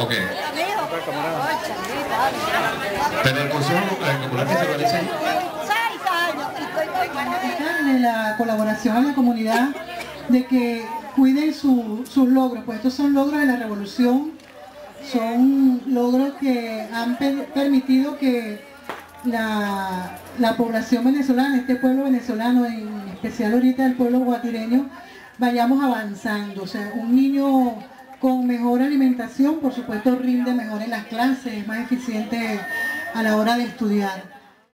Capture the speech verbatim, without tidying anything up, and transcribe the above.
Ok. Pero el Consejo Popular que se realiza ahí. De la colaboración a la comunidad, de que cuiden su, sus logros, pues estos son logros de la revolución, son logros que han per permitido que la, la población venezolana, este pueblo venezolano, en especial ahorita el pueblo guatireño, vayamos avanzando. O sea, un niño con mejor alimentación, por supuesto, rinde mejor en las clases, es más eficiente a la hora de estudiar.